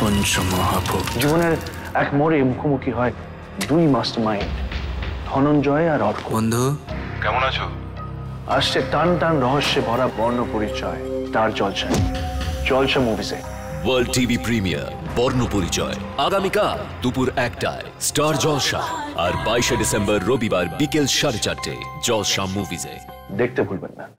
পঞ্চমহাভোগ। জীবনের এক মোড়ে মুখোমুখি হয় দুই মাস্টারমাইন্ড, ধনঞ্জয় আর অর্ক। বন্ধু কেমন আছো? আসছে টান টান রহস্যে ভরা বর্ণ পরিচয় স্টার জলসায়, জলসা মুভিজে। World TV premiere Borno Porichoy আগামীকাল দুপুর 1টায় স্টার জলসা, আর 22শে ডিসেম্বর রবিবার বিকেল 4:30 জলসা মুভিজে। দেখতে ভুলবেন না।